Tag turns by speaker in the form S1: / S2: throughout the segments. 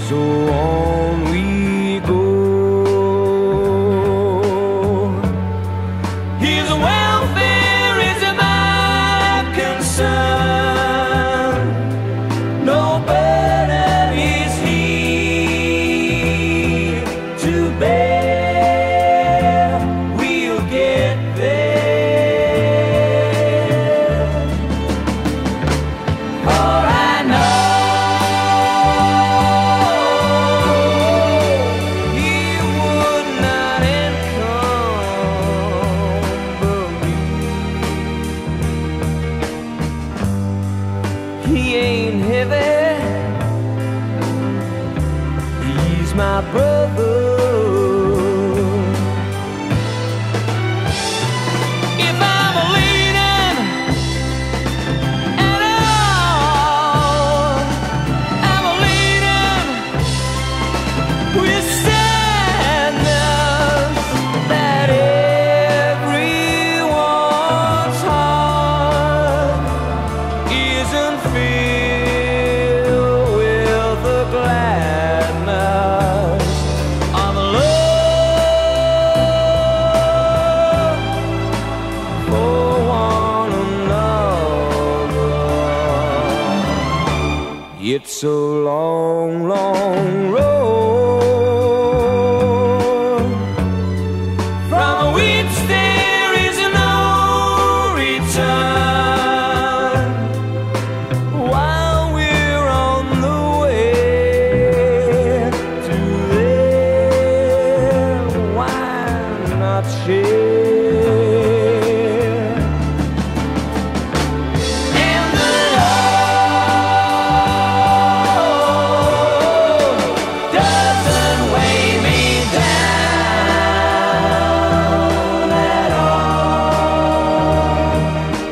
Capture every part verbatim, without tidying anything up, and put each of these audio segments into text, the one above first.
S1: So on we go. His welfare is my concern. No burden is he to bear. We'll get there. For I know he would not encumber me. He ain't heavy, he's my brother. If I'm leaning at all, I'm leaning with sadness that everyone's heart isn't filled with the gladness of love for one another. It's a long, long road from which there is no return. While we're on the way to there, why not share? And the love doesn't weigh me down at all.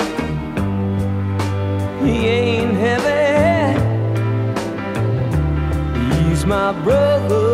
S1: He ain't heavy, he's my brother.